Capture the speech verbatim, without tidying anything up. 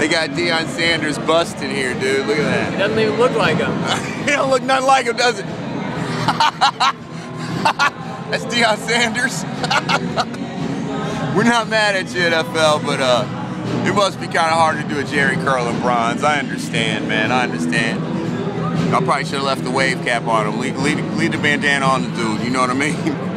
They got Deion Sanders busting here, dude. Look at that. It doesn't even look like him. He don't look nothing like him, does it? That's Deion Sanders. We're not mad at you, N F L, but uh, it must be kind of hard to do a Jerry Curl in bronze. I understand, man. I understand. I probably should have left the wave cap on him. Leave, leave, leave the bandana on the dude. You know what I mean?